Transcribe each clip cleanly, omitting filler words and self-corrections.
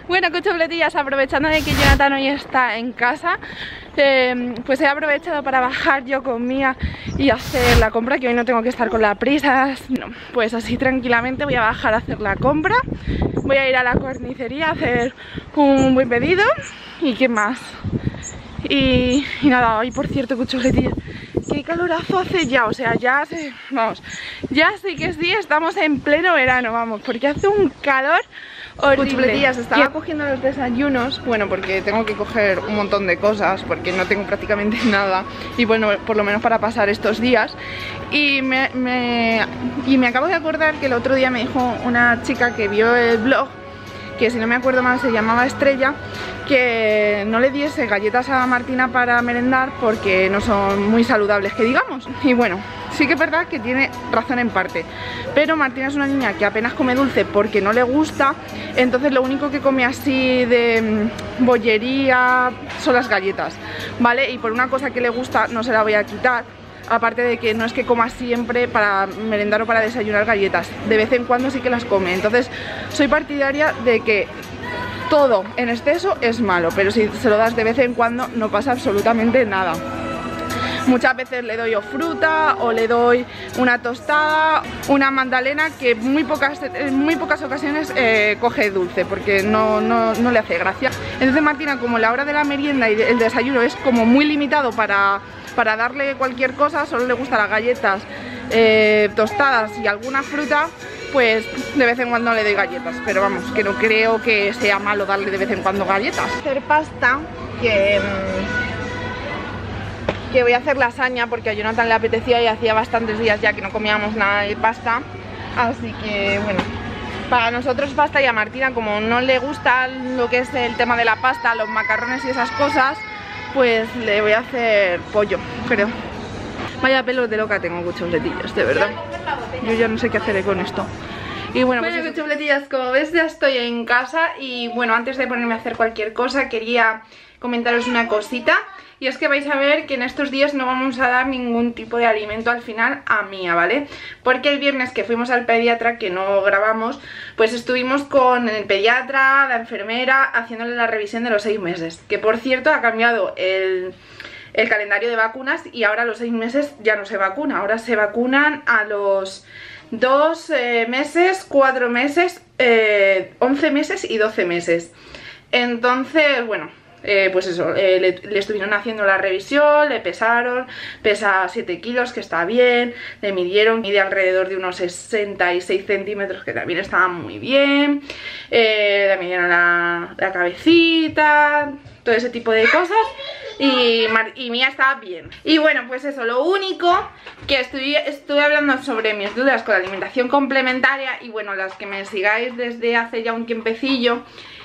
Bueno, cuchupletillas, aprovechando de que Jonathan hoy está en casa, pues he aprovechado para bajar yo con Mía y hacer la compra, que hoy no tengo que estar con la prisa. No, pues así tranquilamente voy a bajar a hacer la compra. Voy a ir a la carnicería a hacer un buen pedido. ¿Y qué más? Y nada, hoy por cierto, cuchupletillas, qué calorazo hace ya, o sea, ya sé que sí, estamos en pleno verano, vamos, porque hace un calor horrible. Cuchupletillas, estaba cogiendo los desayunos, bueno, porque tengo que coger un montón de cosas, porque no tengo prácticamente nada, y bueno, por lo menos para pasar estos días. Y me acabo de acordar que el otro día me dijo una chica que vio el blog, que si no me acuerdo mal se llamaba Estrella, que no le diese galletas a Martina para merendar porque no son muy saludables, que digamos. Y bueno, sí que es verdad que tiene razón en parte, pero Martina es una niña que apenas come dulce porque no le gusta, entonces lo único que come así de bollería son las galletas, ¿vale? Y por una cosa que le gusta no se la voy a quitar. Aparte de que no es que coma siempre para merendar o para desayunar galletas, de vez en cuando sí que las come. Entonces soy partidaria de que todo en exceso es malo, pero si se lo das de vez en cuando no pasa absolutamente nada. Muchas veces le doy o fruta o le doy una tostada, una magdalena, que en muy pocas ocasiones coge dulce porque no le hace gracia. Entonces Martina, como la hora de la merienda y el desayuno es como muy limitado para darle cualquier cosa, solo le gustan las galletas, tostadas y alguna fruta, pues de vez en cuando le doy galletas, pero vamos, que no creo que sea malo darle de vez en cuando galletas. Hacer pasta, que voy a hacer lasaña porque a Jonathan le apetecía y hacía bastantes días ya que no comíamos nada de pasta, así que bueno, para nosotros pasta, y a Martina, como no le gusta lo que es el tema de la pasta, los macarrones y esas cosas, pues le voy a hacer pollo, pero vaya pelos de loca tengo, cuchupletillas, de verdad. Yo ya no sé qué hacer con esto. Y bueno, pues cuchupletillas, como ves ya estoy en casa y bueno, antes de ponerme a hacer cualquier cosa quería comentaros una cosita. Y es que vais a ver que en estos días no vamos a dar ningún tipo de alimento al final a Mía, ¿vale? Porque el viernes que fuimos al pediatra, que no grabamos, pues estuvimos con el pediatra, la enfermera, haciéndole la revisión de los 6 meses. Que por cierto ha cambiado el calendario de vacunas y ahora a los 6 meses ya no se vacuna. Ahora se vacunan a los 2 meses, 4 meses, 11 meses y 12 meses. Entonces, bueno, pues eso, le estuvieron haciendo la revisión, le pesaron, pesa 7 kilos, que está bien, le midieron, mide alrededor de unos 66 centímetros, que también estaba muy bien, le midieron la cabecita, todo ese tipo de cosas. Y Mía está bien. Y bueno, pues eso, lo único que estuve hablando sobre mis dudas con la alimentación complementaria. Y bueno, las que me sigáis desde hace ya un tiempecillo,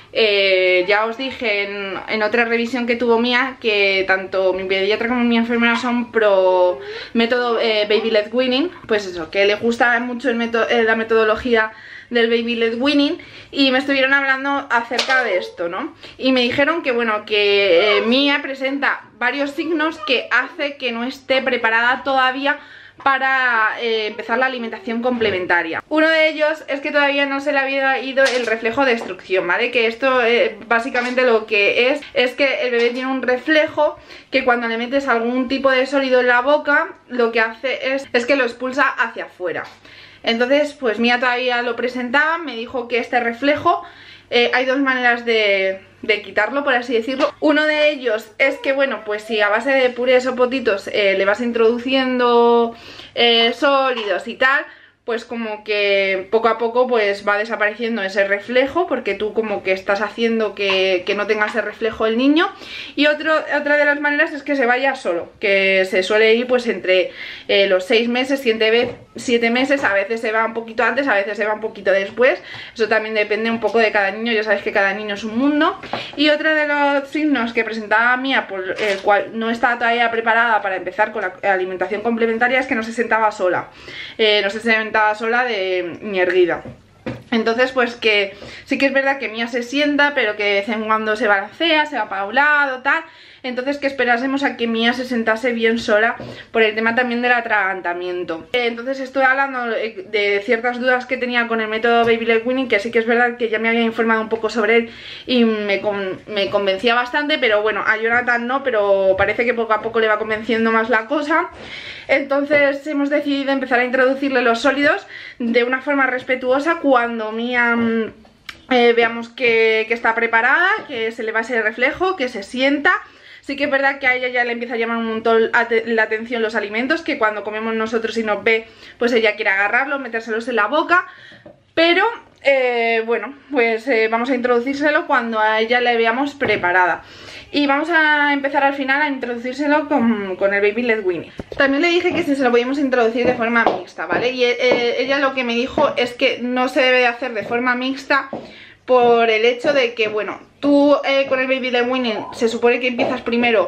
ya os dije en otra revisión que tuvo Mía que tanto mi pediatra como mi enfermera son pro método Baby Led Weaning. Pues eso, que le gusta mucho la metodología del Baby Led Weaning, y me estuvieron hablando acerca de esto, ¿no? Y me dijeron que bueno, que Mía presenta varios signos que hace que no esté preparada todavía para empezar la alimentación complementaria. Uno de ellos es que todavía no se le había ido el reflejo de extrucción, ¿vale? Que esto básicamente lo que es que el bebé tiene un reflejo que cuando le metes algún tipo de sólido en la boca, lo que hace es que lo expulsa hacia afuera. Entonces, pues Mía todavía lo presentaba, me dijo que este reflejo hay dos maneras de quitarlo, por así decirlo. Uno de ellos es que, bueno, pues si a base de purés o potitos le vas introduciendo sólidos y tal, pues como que poco a poco pues va desapareciendo ese reflejo, porque tú como que estás haciendo que no tenga ese reflejo el niño. Y otra de las maneras es que se vaya solo, que se suele ir pues entre los 6 meses, 7 meses, a veces se va un poquito antes, a veces se va un poquito después. Eso también depende un poco de cada niño, ya sabéis que cada niño es un mundo. Y otro de los signos que presentaba Mía, por el cual no estaba todavía preparada para empezar con la alimentación complementaria, es que no se sentaba sola, no se sentaba sola ni erguida. Entonces pues que sí que es verdad que Mía se sienta, pero que de vez en cuando se balancea, se va para un lado, tal. Entonces que esperásemos a que Mía se sentase bien sola por el tema también del atragantamiento. Entonces estoy hablando de ciertas dudas que tenía con el método Baby Led Weaning, que sí que es verdad que ya me había informado un poco sobre él y me convencía bastante, pero bueno, a Jonathan no, pero parece que poco a poco le va convenciendo más la cosa. Entonces hemos decidido empezar a introducirle los sólidos de una forma respetuosa cuando Mía veamos que está preparada, que se le va ese reflejo, que se sienta. Sí que es verdad que a ella ya le empieza a llamar un montón la atención los alimentos, que cuando comemos nosotros y nos ve, pues ella quiere agarrarlos, metérselos en la boca. Pero, bueno, pues vamos a introducírselo cuando a ella la veamos preparada. Y vamos a empezar al final a introducírselo con el Baby Led Weaning. También le dije que si se lo podíamos introducir de forma mixta, ¿vale? Y ella lo que me dijo es que no se debe hacer de forma mixta por el hecho de que, bueno, tú con el Baby Led Weaning se supone que empiezas primero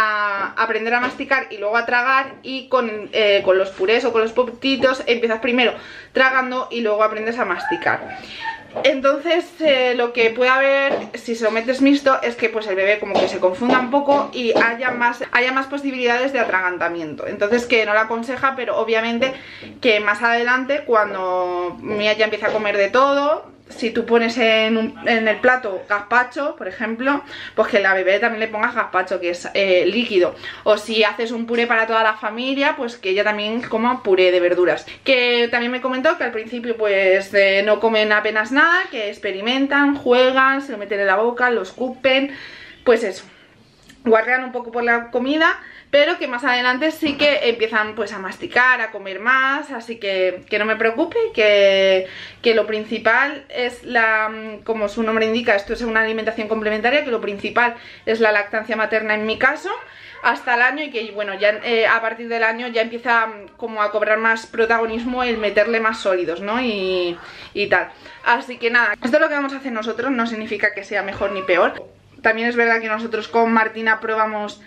a aprender a masticar y luego a tragar, y con los purés o con los potitos empiezas primero tragando y luego aprendes a masticar. Entonces lo que puede haber si se lo metes mixto es que pues el bebé como que se confunda un poco y haya más posibilidades de atragantamiento. Entonces que no la aconseja, pero obviamente que más adelante cuando Mía ya empieza a comer de todo, si tú pones en el plato gazpacho, por ejemplo, pues que la bebé también le pongas gazpacho, que es líquido. O si haces un puré para toda la familia, pues que ella también coma puré de verduras. Que también me comentó que al principio pues no comen apenas nada, que experimentan, juegan, se lo meten en la boca, lo escupen, pues eso, guarrean un poco por la comida, pero que más adelante sí que empiezan pues a masticar, a comer más, así que no me preocupe, que lo principal es como su nombre indica, esto es una alimentación complementaria, que lo principal es la lactancia materna en mi caso, hasta el año, y que bueno, ya a partir del año ya empieza como a cobrar más protagonismo el meterle más sólidos, ¿no? Y tal. Así que nada, esto es lo que vamos a hacer nosotros, no significa que sea mejor ni peor. También es verdad que nosotros con Martina probamos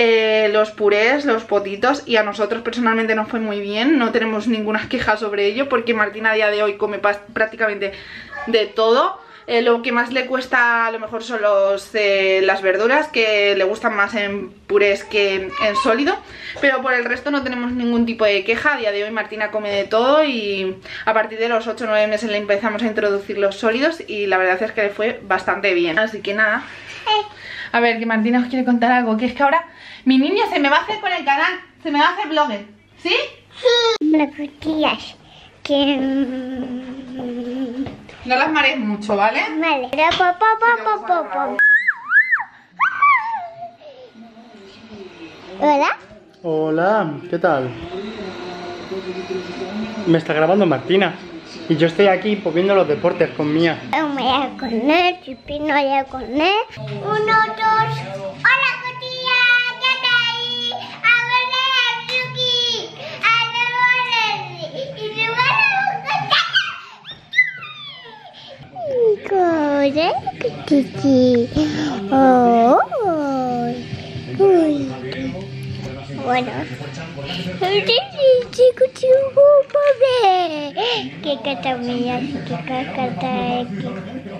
los purés, los potitos, y a nosotros personalmente nos fue muy bien, no tenemos ninguna queja sobre ello, porque Martina a día de hoy come prácticamente de todo. Lo que más le cuesta a lo mejor son las verduras, que le gustan más en purés que en sólido, pero por el resto no tenemos ningún tipo de queja. A día de hoy Martina come de todo y a partir de los 8 o 9 meses le empezamos a introducir los sólidos y la verdad es que le fue bastante bien. Así que nada, a ver, que Martina os quiere contar algo, que es que ahora mi niña se me va a hacer con el canal, se me va a hacer blogger, ¿sí? Sí. Me cuchillas que... No las marees mucho, ¿vale? Vale. Hola. Hola, ¿qué tal? Me está grabando Martina y yo estoy aquí pues, viendo los deportes con Mía. No voy a comer, Chipi, no voy a comer. 1, 2. Hola, cotilla, ¿qué tal? A ver, Yuki. A ver, y se van a buscar. Chichi. Oh. Uy. Bueno. Que cata mía, que cata aquí.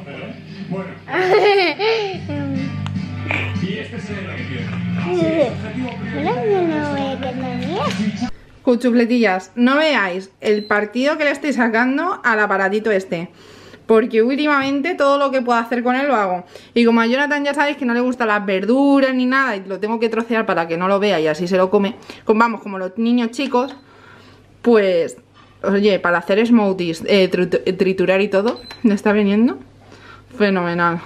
Cuchufletillas, no veáis el partido que le estoy sacando al aparatito este, porque últimamente todo lo que puedo hacer con él lo hago. Y como a Jonathan ya sabéis que no le gustan las verduras ni nada, y lo tengo que trocear para que no lo vea y así se lo come, vamos, como los niños chicos, pues, oye, para hacer smoothies, triturar y todo, me está viniendo fenomenal.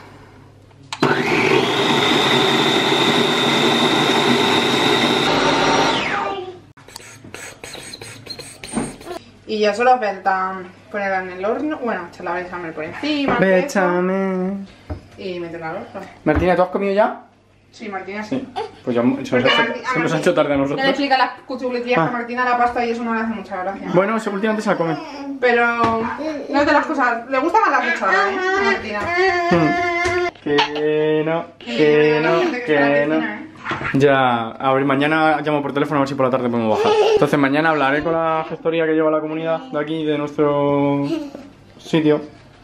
Y ya solo falta ponerla en el horno, bueno, echar la bechamel por encima, bechamel, y meterla al horno. Martina, ¿tú has comido ya? Sí, Martina sí. Pues ya se nos ha hecho tarde a nosotros. No le explica las cuchufletillas que a Martina la pasta y eso no le hace mucha gracia. Bueno, últimamente se la come. Pero no es de las cosas, le gusta más la cuchara, a Martina. Que no. Ya, a ver, mañana llamo por teléfono a ver si por la tarde podemos bajar. Entonces mañana hablaré con la gestoría que lleva la comunidad de aquí, de nuestro sitio,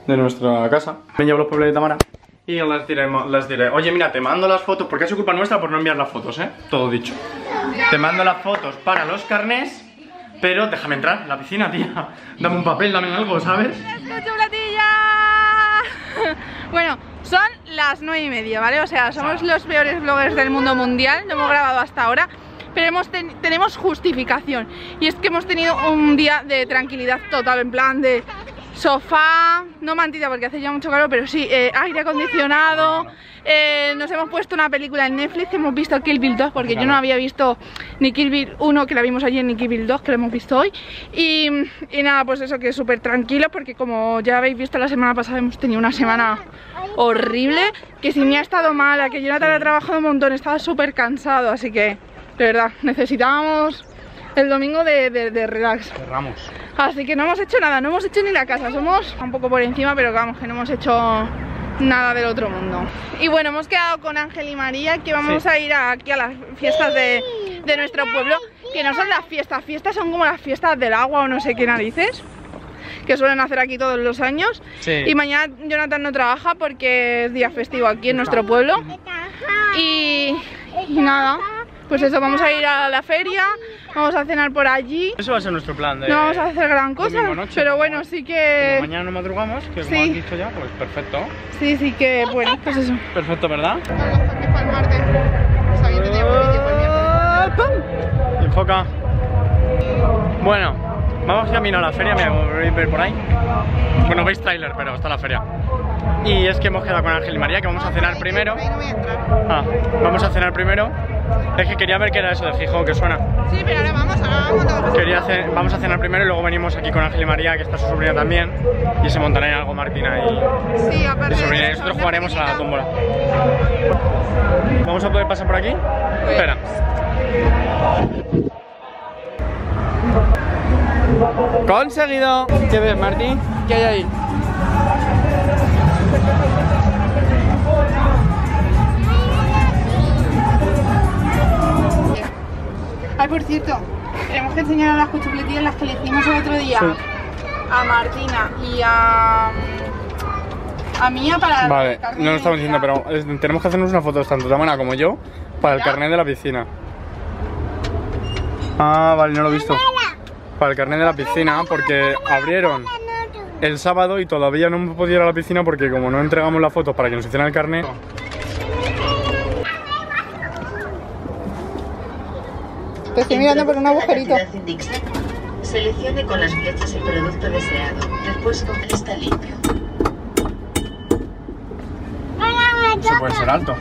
de nuestra casa. Me llevo los pueblos de Tamara y les diré, oye, mira, te mando las fotos, porque es culpa nuestra por no enviar las fotos, todo dicho. Te mando las fotos para los carnés, pero déjame entrar en la piscina, tía. Dame un papel, dame algo, ¿sabes? ¡Chocolatilla! Bueno, son las 9:30, ¿vale? O sea, somos los peores vloggers del mundo mundial. No hemos grabado hasta ahora, pero tenemos justificación. Y es que hemos tenido un día de tranquilidad total, en plan de sofá, no mantita porque hace ya mucho calor, pero sí, aire acondicionado. Nos hemos puesto una película en Netflix, hemos visto Kill Bill 2, porque yo no había visto ni Kill Bill 1, que la vimos ayer, ni Kill Bill 2, que la hemos visto hoy. Y nada, pues eso, que súper tranquilo, porque como ya habéis visto la semana pasada, hemos tenido una semana horrible, que si me ha estado mala, que Jonathan ha trabajado un montón, estaba súper cansado, así que, de verdad, necesitábamos el domingo de relax. Cerramos. Así que no hemos hecho nada, no hemos hecho ni la casa, somos un poco por encima, pero vamos, que no hemos hecho nada del otro mundo. Y bueno, hemos quedado con Ángel y María que vamos a ir aquí a las fiestas de nuestro pueblo, que no son las fiestas son como las fiestas del agua o no sé qué narices, que suelen hacer aquí todos los años. Y mañana Jonathan no trabaja porque es día festivo aquí en nuestro pueblo. Y nada, pues eso, vamos a ir a la feria, vamos a cenar por allí. Eso va a ser nuestro plan. No vamos a hacer gran cosa, pero bueno, sí que... Como mañana no madrugamos, que como han dicho ya, pues perfecto. Sí que bueno, pues eso. Perfecto, ¿verdad? Enfoca. Bueno, vamos camino a la feria, me voy a ver por ahí. Bueno, veis tráiler, pero está la feria. Y es que hemos quedado con Ángel y María que vamos a cenar primero. Vamos a cenar primero. Es que quería ver qué era eso de Gijón que suena. Sí, pero ahora vamos vamos a cenar primero y luego venimos aquí con Ángel y María, que está su sobrina también. Y se montará en algo Martina y sobrina. Y nosotros jugaremos a la tómbola. ¿Vamos a poder pasar por aquí? Espera. Conseguido. ¿Qué ves, Martín? ¿Qué hay ahí? Ay, por cierto, tenemos que enseñar las cuchupletillas las que le hicimos el otro día a Martina y a Mía para... Vale, no lo estamos diciendo, pero tenemos que hacernos una foto tanto Tamara como yo para el carnet de la piscina. Ah, vale, no lo he visto. Para el carnet de la piscina, porque abrieron el sábado y todavía no hemos podido ir a la piscina porque como no entregamos las fotos para que nos hicieran el carnet. Te estoy mirando por un agujerito. Seleccione con las flechas el producto deseado. Después con está limpio. Se puede ser alto.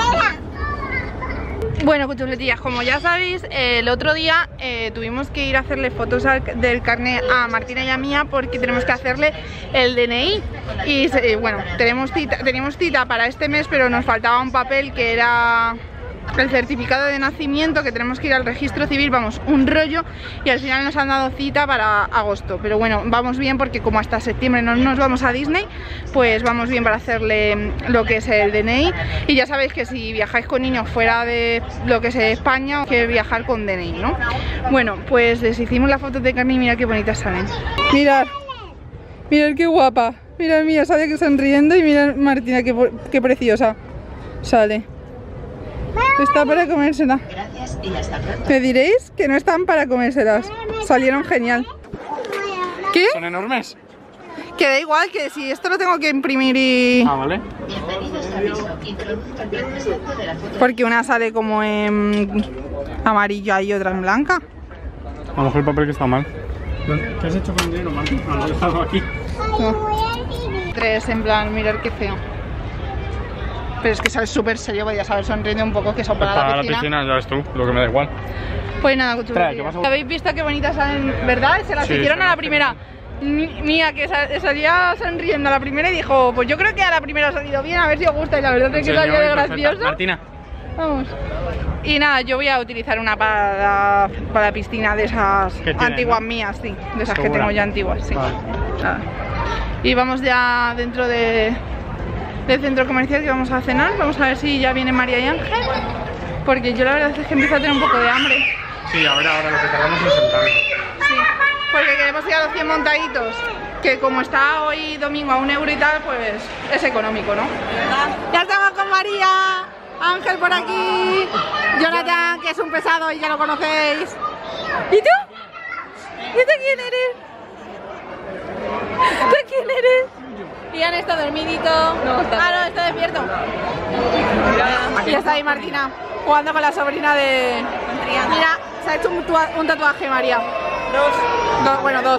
Bueno, cuchupletillas, como ya sabéis, el otro día tuvimos que ir a hacerle fotos del carnet a Martina y a Mía porque tenemos que hacerle el DNI. Y bueno, teníamos cita para este mes, pero nos faltaba un papel que era el certificado de nacimiento, que tenemos que ir al registro civil, vamos, un rollo, y al final nos han dado cita para agosto. Pero bueno, vamos bien porque como hasta septiembre no nos vamos a Disney, pues vamos bien para hacerle lo que es el DNI. Y ya sabéis que si viajáis con niños fuera de lo que es España, hay que viajar con DNI, ¿no? Bueno, pues les hicimos las fotos de carne y mirad qué bonitas salen. Mirad, mirad qué guapa. Mirad, Mía sale que sonriendo y mirad Martina qué preciosa sale. Está para comérsela. Gracias y hasta pronto. Me diréis que no están para comérselas. Salieron genial. ¿Qué? ¿Son enormes? Que da igual, que si esto lo tengo que imprimir y... Ah, vale. Bienvenidos a aviso. Introduzca el plan exacto de la foto. Porque una sale como en amarillo y otra en blanca. A lo mejor el papel que está mal. ¿Qué has hecho con el dinero, Martín? Lo he dejado aquí. No. 3 en plan, mirar qué feo. Pero es que sale súper serio, podías haber sonriendo un poco, que son para la piscina. Ya ves tú, lo que me da igual. Pues nada, cuchupletillas. ¿Habéis visto qué bonitas salen, verdad? Se las hicieron a la primera. Mía, que salía sonriendo a la primera y dijo, pues yo creo que a la primera ha salido bien, a ver si os gusta. Y la verdad es que salió de gracioso. Martina. Vamos. Y nada, yo voy a utilizar una para la piscina de esas antiguas, ¿no? Mías, sí. De esas que tengo ya antiguas, sí. Vale. Nada. Y vamos ya dentro del centro comercial, que vamos a cenar. Vamos a ver si ya viene María y Ángel, porque yo la verdad es que empiezo a tener un poco de hambre. Sí, ahora lo que tardamos es sentarnos. Sí, porque queremos ir a los 100 montaditos, que como está hoy domingo a 1 euro y tal, pues es económico, ¿no? Ya estamos con María, Ángel por aquí, Jonathan, que es un pesado y ya lo conocéis. ¿Y tú? ¿Y tú quién eres? ¿Tú quién eres? Ian está dormidito. No, está despierto. Y está ahí Martina, jugando con la sobrina de... Mira, se ha hecho un tatuaje María. Bueno, 2.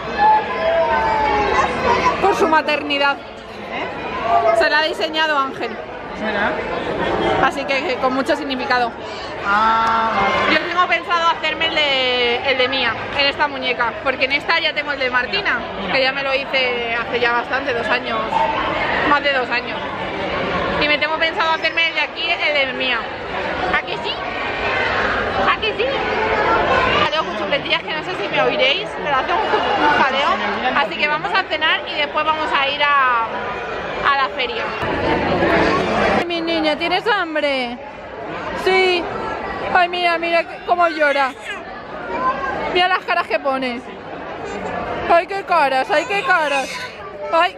Por su maternidad. Se la ha diseñado Ángel. Así que con mucho significado. Yo tengo pensado hacerme el de Mía, en esta muñeca, porque en esta ya tengo el de Martina, que ya me lo hice hace ya bastante, 2 años, más de 2 años. Y me tengo pensado hacerme el de aquí, el de Mía. ¿A que sí? ¿A que sí? Jaleo con chuletillas que no sé si me oiréis, pero hace un jaleo. Así que vamos a cenar y después vamos a ir a la feria. Mi niña, ¿tienes hambre? Sí. Ay, mira, mira cómo llora. Mira las caras que pone. Ay, qué caras, ay, qué caras. Ay.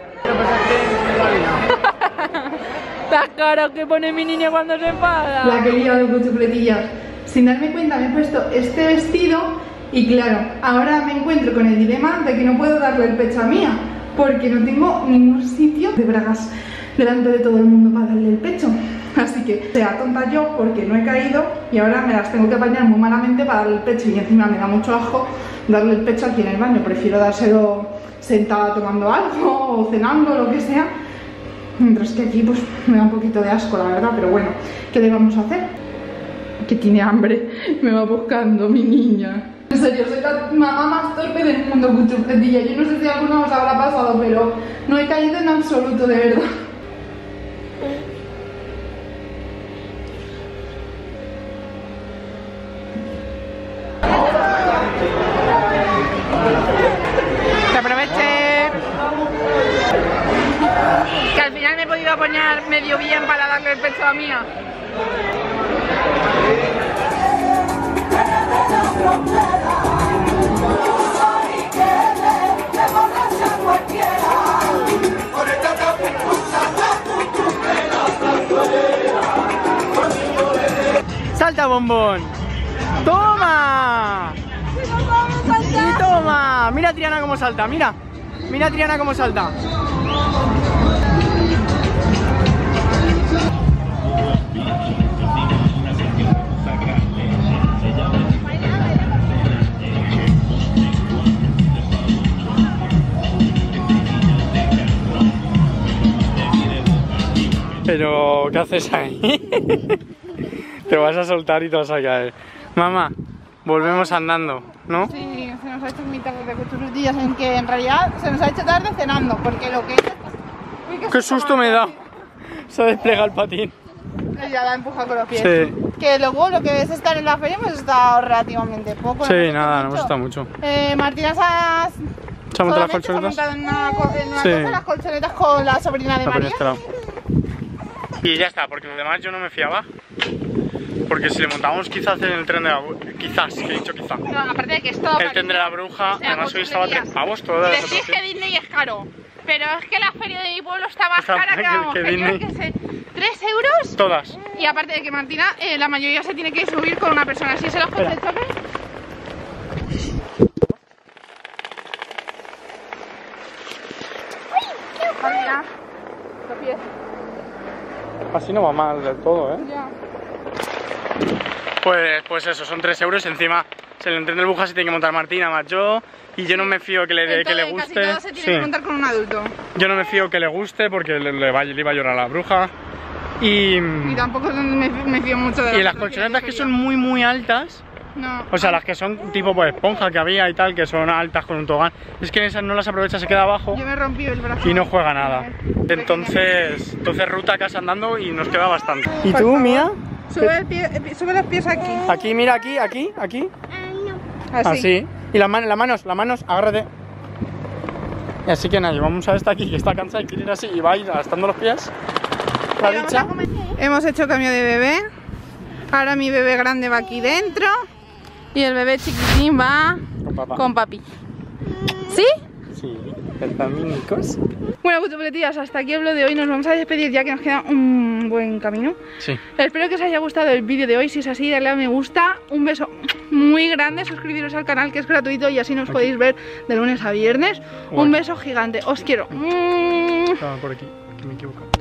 Las caras que pone mi niña cuando se enfada. La que he liado con chupletillas. Sin darme cuenta me he puesto este vestido y claro, ahora me encuentro con el dilema de que no puedo darle el pecho a Mía, porque no tengo ningún sitio de bragas delante de todo el mundo para darle el pecho. Así que sea tonta yo porque no he caído y ahora me las tengo que apañar muy malamente para darle el pecho, y encima me da mucho asco darle el pecho aquí en el baño. Prefiero dárselo sentada tomando algo o cenando, lo que sea, mientras que aquí pues me da un poquito de asco, la verdad. Pero bueno, ¿qué le vamos a hacer? Que tiene hambre, me va buscando mi niña. En serio, soy la mamá más torpe del mundo con chupletilla. Yo no sé si a alguno os habrá pasado, pero no he caído en absoluto, de verdad. Que aproveche. Que al final me he podido apañar medio bien para darle el pecho a Mía. ¡Salta, bombón! ¡Toma! ¡Y toma! Mira a Triana cómo salta, mira. Mira a Triana cómo salta. Pero, ¿qué haces ahí? Te vas a soltar y te vas a caer. Mamá, volvemos andando, ¿no? Sí, se nos ha hecho muy tarde de estos días, en que en realidad se nos ha hecho tarde cenando, porque lo que es... Uy, ¡Qué susto me da! Se desplega el patín. Ya la empuja con los pies. Sí. Que luego lo que es estar en la feria hemos estado relativamente poco. Sí, nada, no hemos estado mucho. Martina se ha montado las colchonetas. en una Sí. cosa, las colchonetas con la sobrina de María. Y ya está, porque lo demás yo no me fiaba. Porque si le montábamos quizás en el tren de la bruja, quizás, que he dicho quizás. No, aparte de que es todo el tren de la bruja, o sea, además hoy estaba 3 pavos todo. Decís que Disney es caro, pero es que la feria de mi pueblo está más cara que vamos, que que Disney. yo que sé, 3 euros. Todas. Y aparte de que Martina, la mayoría se tiene que subir con una persona. ¿Así se los coge el choque? Martina, los pies. Así no va mal del todo, ¿eh? Ya. Pues eso, son 3 euros. Encima se le entiende el buja, se tiene que montar Martina más yo. Y yo no me fío que le guste. Casi todo se tiene que montar con un adulto. Yo no me fío que le guste porque le iba a llorar a la bruja. Y tampoco me fío mucho de las colchonetas que son muy muy altas. No. O sea, las que son tipo pues esponja que había y tal, que son altas con un tobogán. Es que esas no las aprovecha, se queda abajo. Yo me rompí el brazo. Y no juega nada. Entonces ruta casa andando y nos queda bastante. ¿Y tú, Mía? Sube los pies aquí. Aquí, mira, aquí. Así. Así. Y las manos, agárrate. Y así que nada, vamos a esta aquí que está cansada y quiere ir así y va a ir arrastrando los pies. La dicha. Hemos hecho cambio de bebé. Ahora mi bebé grande va aquí dentro. Y el bebé chiquitín va con papi. ¿Sí? Sí. Pepamincos. Bueno, cutupletillas, hasta aquí el vlog de hoy. Nos vamos a despedir ya que nos queda un buen camino. Sí. Espero que os haya gustado el vídeo de hoy. Si es así, dale a me gusta. Un beso muy grande. Suscribiros al canal, que es gratuito, y así nos podéis ver de lunes a viernes. Un beso gigante. Os quiero. Por aquí, que me he equivocado.